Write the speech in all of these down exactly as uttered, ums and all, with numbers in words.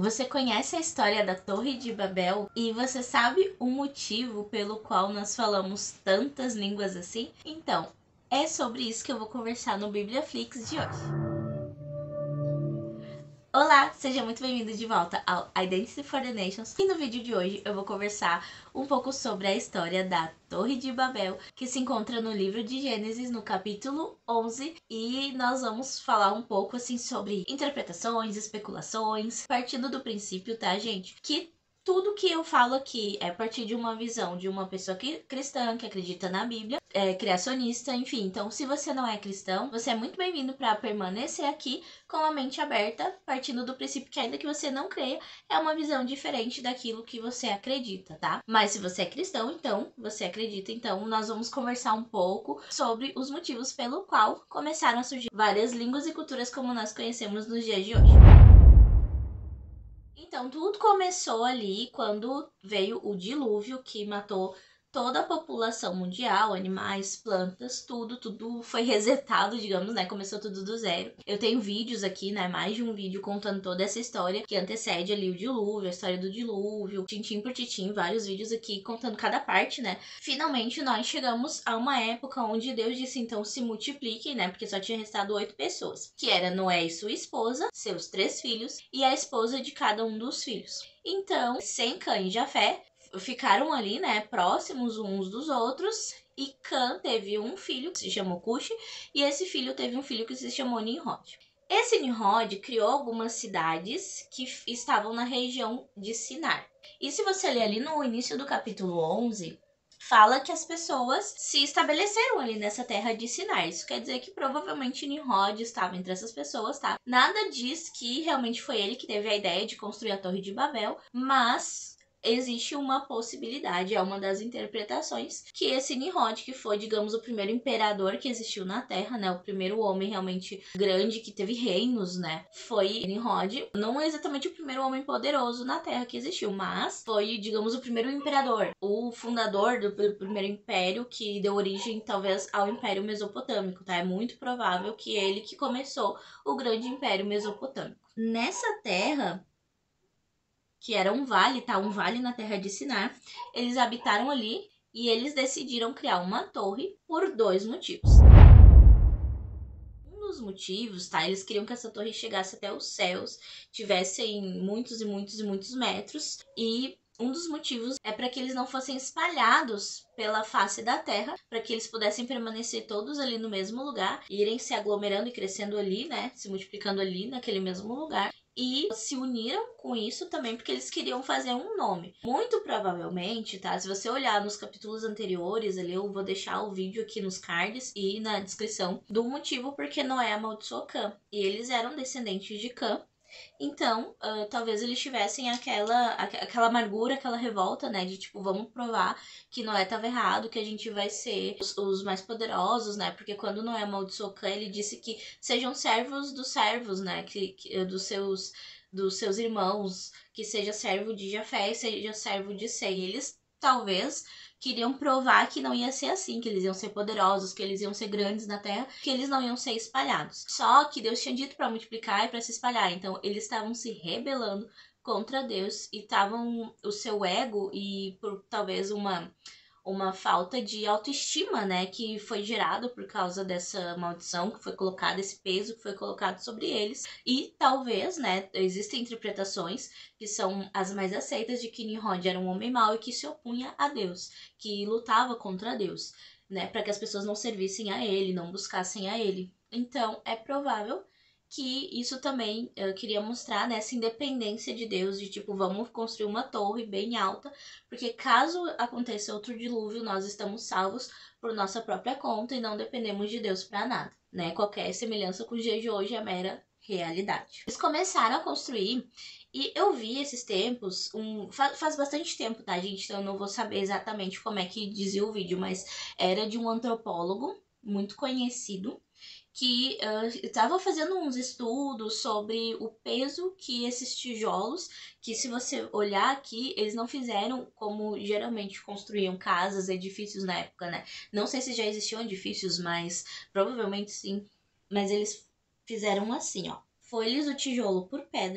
Você conhece a história da Torre de Babel e você sabe o motivo pelo qual nós falamos tantas línguas assim? Então, é sobre isso que eu vou conversar no Bibliaflix de hoje. Olá, seja muito bem-vindo de volta ao Identity for the Nations. E no vídeo de hoje eu vou conversar um pouco sobre a história da Torre de Babel, que se encontra no livro de Gênesis, no capítulo onze, e nós vamos falar um pouco assim sobre interpretações, especulações, partindo do princípio, tá, gente, que tudo que eu falo aqui é a partir de uma visão de uma pessoa que, cristã, que acredita na Bíblia, é criacionista, enfim. Então, se você não é cristão, você é muito bem-vindo para permanecer aqui com a mente aberta, partindo do princípio que ainda que você não creia, é uma visão diferente daquilo que você acredita, tá? Mas se você é cristão, então, você acredita, então, nós vamos conversar um pouco sobre os motivos pelo qual começaram a surgir várias línguas e culturas como nós conhecemos nos dias de hoje. Então, tudo começou ali quando veio o dilúvio que matou toda a população mundial, animais, plantas, tudo, tudo foi resetado, digamos, né? Começou tudo do zero. Eu tenho vídeos aqui, né? Mais de um vídeo contando toda essa história que antecede ali o dilúvio, a história do dilúvio, tintim por tintim, vários vídeos aqui contando cada parte, né? Finalmente nós chegamos a uma época onde Deus disse, então, se multipliquem, né? Porque só tinha restado oito pessoas, que era Noé e sua esposa, seus três filhos e a esposa de cada um dos filhos. Então, Sem, Cã e Jafé ficaram ali, né, próximos uns dos outros, e Cã teve um filho que se chamou Cuxi, e esse filho teve um filho que se chamou Nimrod. Esse Nimrod criou algumas cidades que estavam na região de Sinar. E se você ler ali no início do capítulo onze, fala que as pessoas se estabeleceram ali nessa terra de Sinar. Isso quer dizer que provavelmente Nimrod estava entre essas pessoas, tá? Nada diz que realmente foi ele que teve a ideia de construir a Torre de Babel, mas existe uma possibilidade, é uma das interpretações, que esse Nimrod, que foi, digamos, o primeiro imperador que existiu na Terra, né, o primeiro homem realmente grande que teve reinos, né, foi Nimrod. Não é exatamente o primeiro homem poderoso na Terra que existiu, mas foi, digamos, o primeiro imperador, o fundador do primeiro império que deu origem, talvez, ao Império Mesopotâmico, tá? É muito provável que ele que começou o grande Império Mesopotâmico. Nessa terra, que era um vale, tá? Um vale na terra de Sinar. Eles habitaram ali e eles decidiram criar uma torre por dois motivos. Um dos motivos, tá? Eles queriam que essa torre chegasse até os céus, tivessem muitos e muitos e muitos metros, e um dos motivos é para que eles não fossem espalhados pela face da terra, para que eles pudessem permanecer todos ali no mesmo lugar, irem se aglomerando e crescendo ali, né? Se multiplicando ali naquele mesmo lugar. E se uniram com isso também porque eles queriam fazer um nome. Muito provavelmente, tá? Se você olhar nos capítulos anteriores ali, eu vou deixar o vídeo aqui nos cards e na descrição do motivo porque Noé amaldiçoou Cã. E eles eram descendentes de Cã. Então, uh, talvez eles tivessem aquela, aquela amargura, aquela revolta, né? De tipo, vamos provar que Noé estava errado, que a gente vai ser os, os mais poderosos, né? Porque quando Noé amaldiçoou Cã, ele disse que sejam servos dos servos, né? Que, que, dos seus dos seus irmãos, que seja servo de Jafé e seja servo de Sem. Eles, talvez, queriam provar que não ia ser assim, que eles iam ser poderosos, que eles iam ser grandes na terra, que eles não iam ser espalhados. Só que Deus tinha dito para multiplicar e para se espalhar, então eles estavam se rebelando contra Deus e estavam o seu ego e por talvez uma uma falta de autoestima, né, que foi gerado por causa dessa maldição que foi colocada, esse peso que foi colocado sobre eles. E talvez, né, existem interpretações que são as mais aceitas de que Nimrod era um homem mau e que se opunha a Deus, que lutava contra Deus, né, para que as pessoas não servissem a ele, não buscassem a ele. Então, é provável que isso também eu queria mostrar, né, essa independência de Deus, de tipo, vamos construir uma torre bem alta, porque caso aconteça outro dilúvio, nós estamos salvos por nossa própria conta e não dependemos de Deus para nada, né? Qualquer semelhança com o dia de hoje é mera realidade. Eles começaram a construir e eu vi esses tempos, um, faz, faz bastante tempo, tá, gente? Então eu não vou saber exatamente como é que dizia o vídeo, mas era de um antropólogo muito conhecido, que estava uh, fazendo uns estudos sobre o peso que esses tijolos, que se você olhar aqui, eles não fizeram como geralmente construíam casas, edifícios na época, né? Não sei se já existiam edifícios, mas provavelmente sim. Mas eles fizeram assim, ó. Folhas o tijolo por pedra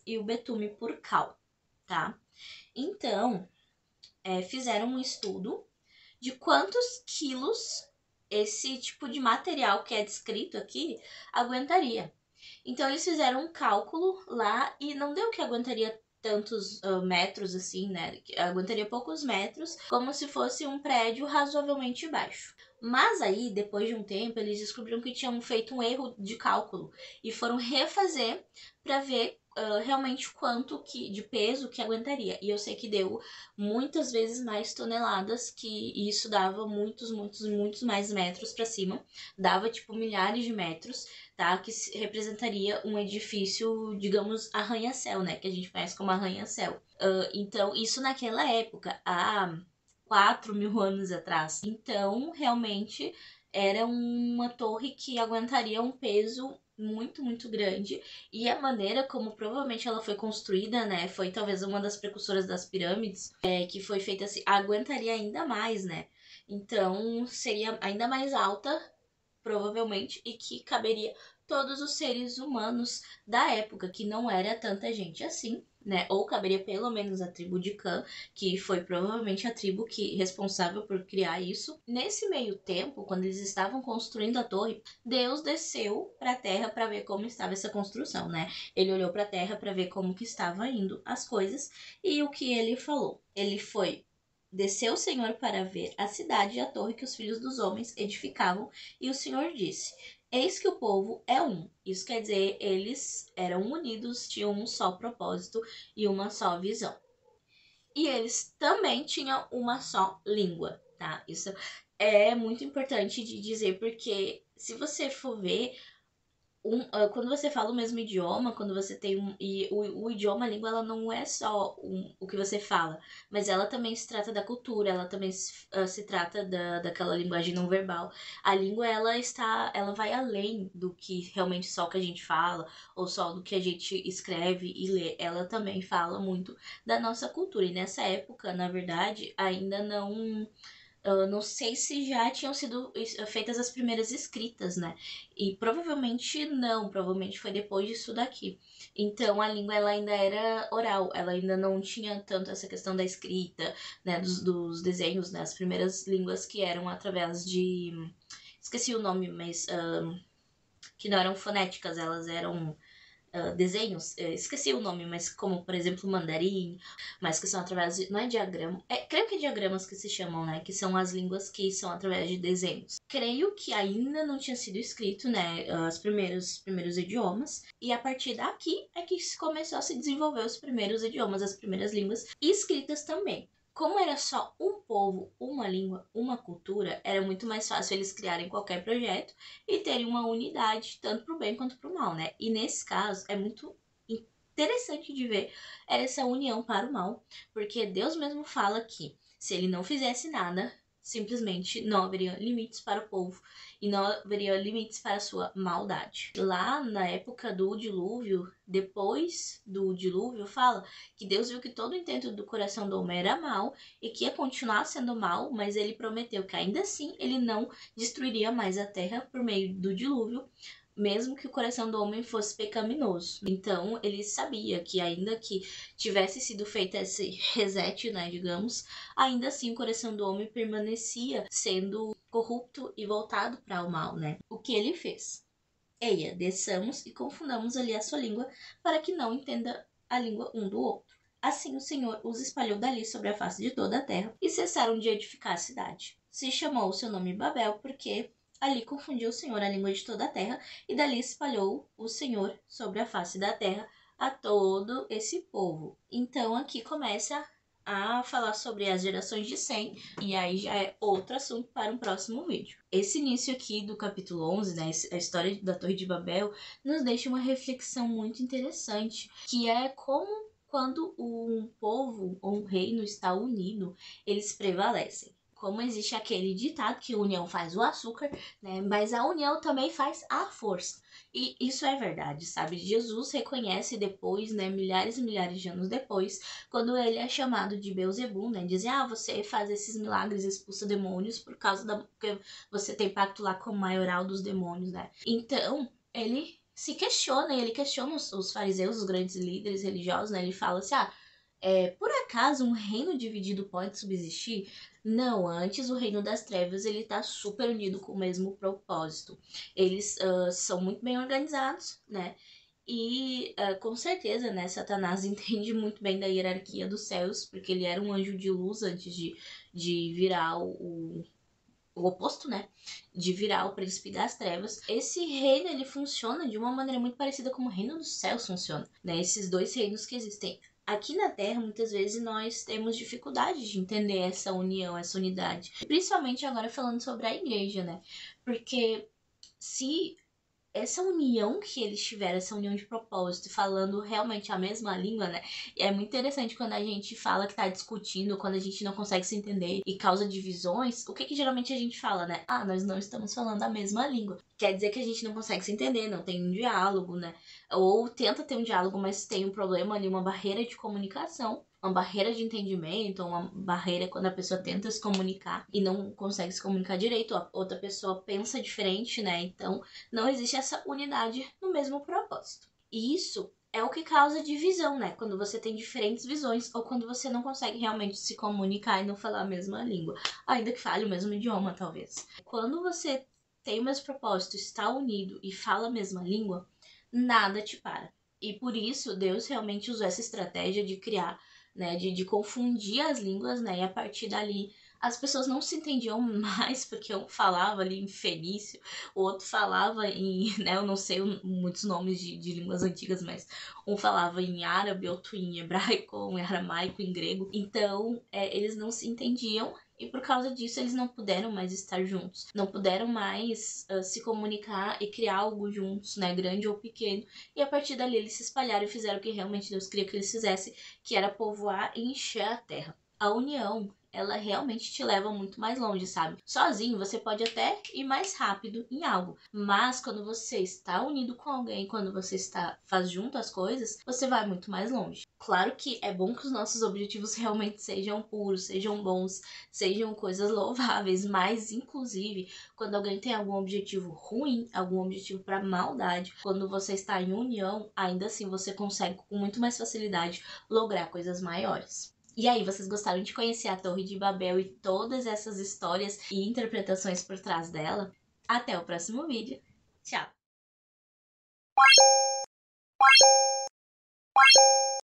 e o betume por cal, tá? Então, é, fizeram um estudo de quantos quilos esse tipo de material que é descrito aqui aguentaria. Então, eles fizeram um cálculo lá e não deu que aguentaria tantos uh, metros assim, né? Aguentaria poucos metros, como se fosse um prédio razoavelmente baixo. Mas aí, depois de um tempo, eles descobriram que tinham feito um erro de cálculo e foram refazer para ver uh, realmente quanto que, de peso que aguentaria. E eu sei que deu muitas vezes mais toneladas, que isso dava muitos, muitos, muitos mais metros para cima. Dava, tipo, milhares de metros, tá? Que representaria um edifício, digamos, arranha-céu, né? Que a gente conhece como arranha-céu. Uh, então, isso naquela época, há quatro mil anos atrás. Então, realmente, era uma torre que aguentaria um peso muito, muito grande. E a maneira como provavelmente ela foi construída, né? Foi talvez uma das precursoras das pirâmides, é, que foi feita assim, aguentaria ainda mais, né? Então, seria ainda mais alta, provavelmente, e que caberia todos os seres humanos da época, que não era tanta gente assim, né? Ou caberia pelo menos a tribo de Cã, que foi provavelmente a tribo que responsável por criar isso. Nesse meio tempo, quando eles estavam construindo a torre, Deus desceu para a terra para ver como estava essa construção, né? Ele olhou para a terra para ver como que estava indo as coisas, e o que ele falou? Ele foi Desceu o Senhor para ver a cidade e a torre que os filhos dos homens edificavam, e o Senhor disse: Eis que o povo é um. Isso quer dizer, eles eram unidos, tinham um só propósito e uma só visão. E eles também tinham uma só língua, tá? Isso é muito importante de dizer, porque se você for ver, Um, uh, quando você fala o mesmo idioma, quando você tem um. E o, o idioma, a língua, ela não é só um, o que você fala, mas ela também se trata da cultura, ela também se, uh, se trata da, daquela linguagem não verbal. A língua, ela está. Ela vai além do que realmente só o que a gente fala, ou só do que a gente escreve e lê. Ela também fala muito da nossa cultura. E nessa época, na verdade, ainda não. Uh, não sei se já tinham sido feitas as primeiras escritas, né? E provavelmente não, provavelmente foi depois disso daqui. Então a língua ela ainda era oral, ela ainda não tinha tanto essa questão da escrita, né? Dos, dos desenhos, né? As primeiras línguas que eram através de. Esqueci o nome, mas. Uh, que não eram fonéticas, elas eram. Uh, desenhos, eu esqueci o nome, mas como, por exemplo, mandarim, mas que são através de, não é diagrama, é, creio que é diagramas que se chamam, né, que são as línguas que são através de desenhos. Creio que ainda não tinha sido escrito, né, os primeiros, primeiros idiomas, e a partir daqui é que começou a se desenvolver os primeiros idiomas, as primeiras línguas escritas também. Como era só um povo, uma língua, uma cultura, era muito mais fácil eles criarem qualquer projeto e terem uma unidade, tanto para o bem quanto para o mal, né? E nesse caso, é muito interessante de ver essa união para o mal, porque Deus mesmo fala que se ele não fizesse nada, simplesmente não haveria limites para o povo e não haveria limites para a sua maldade. Lá na época do dilúvio, depois do dilúvio, fala que Deus viu que todo o intento do coração do homem era mal e que ia continuar sendo mal, mas ele prometeu que ainda assim ele não destruiria mais a terra por meio do dilúvio, mesmo que o coração do homem fosse pecaminoso. Então, ele sabia que ainda que tivesse sido feito esse reset, né, digamos, ainda assim o coração do homem permanecia sendo corrupto e voltado para o mal, né? O que ele fez? Eia, desçamos e confundamos ali a sua língua, para que não entenda a língua um do outro. Assim o Senhor os espalhou dali sobre a face de toda a terra, e cessaram de edificar a cidade. Se chamou o seu nome Babel, porque ali confundiu o Senhor a língua de toda a terra, e dali espalhou o Senhor sobre a face da terra a todo esse povo. Então aqui começa a falar sobre as gerações de Sem, e aí já é outro assunto para um próximo vídeo. Esse início aqui do capítulo onze, né, a história da Torre de Babel, nos deixa uma reflexão muito interessante, que é como quando um povo ou um reino está unido, eles prevalecem. Como existe aquele ditado que a união faz o açúcar, né? Mas a união também faz a força. E isso é verdade, sabe? Jesus reconhece depois, né, milhares e milhares de anos depois, quando ele é chamado de Beelzebub, né? Dizem, ah, você faz esses milagres, expulsa demônios por causa da... porque você tem pacto lá com o maioral dos demônios, né? Então, ele se questiona, e ele questiona os, os fariseus, os grandes líderes religiosos, né? Ele fala assim, ah, é, por acaso um reino dividido pode subsistir? Não, antes o reino das trevas ele tá super unido com o mesmo propósito. Eles uh, são muito bem organizados, né? E uh, com certeza, né, Satanás entende muito bem da hierarquia dos céus, porque ele era um anjo de luz antes de, de virar o, o oposto, né? De virar o príncipe das trevas. Esse reino, ele funciona de uma maneira muito parecida como o reino dos céus funciona, né? Esses dois reinos que existem. Aqui na Terra, muitas vezes nós temos dificuldade de entender essa união, essa unidade. Principalmente agora falando sobre a igreja, né? Porque se essa união que eles tiveram, essa união de propósito, falando realmente a mesma língua, né? É muito interessante quando a gente fala que tá discutindo, quando a gente não consegue se entender e causa divisões, o que que geralmente a gente fala, né? Ah, nós não estamos falando a mesma língua. Quer dizer que a gente não consegue se entender, não tem um diálogo, né? Ou tenta ter um diálogo, mas tem um problema ali, uma barreira de comunicação, uma barreira de entendimento, uma barreira quando a pessoa tenta se comunicar e não consegue se comunicar direito, a outra pessoa pensa diferente, né? Então, não existe essa unidade no mesmo propósito. E isso é o que causa divisão, né? Quando você tem diferentes visões ou quando você não consegue realmente se comunicar e não falar a mesma língua, ainda que fale o mesmo idioma, talvez. Quando você tem o mesmo propósito, está unido e fala a mesma língua, nada te para. E por isso Deus realmente usou essa estratégia de criar, né, de, de confundir as línguas, né, e a partir dali as pessoas não se entendiam mais porque um falava ali em fenício, o outro falava em, né, eu não sei muitos nomes de, de línguas antigas, mas um falava em árabe, outro em hebraico, em aramaico, em grego. Então, é, eles não se entendiam e por causa disso eles não puderam mais estar juntos, não puderam mais uh, se comunicar e criar algo juntos, né, grande ou pequeno. E a partir dali eles se espalharam e fizeram o que realmente Deus queria que eles fizessem, que era povoar e encher a terra. A união, ela realmente te leva muito mais longe, sabe? Sozinho você pode até ir mais rápido em algo, mas quando você está unido com alguém, quando você está faz junto as coisas, você vai muito mais longe. Claro que é bom que os nossos objetivos realmente sejam puros, sejam bons, sejam coisas louváveis, mas inclusive quando alguém tem algum objetivo ruim, algum objetivo para maldade, quando você está em união, ainda assim você consegue com muito mais facilidade lograr coisas maiores. E aí, vocês gostaram de conhecer a Torre de Babel e todas essas histórias e interpretações por trás dela? Até o próximo vídeo. Tchau!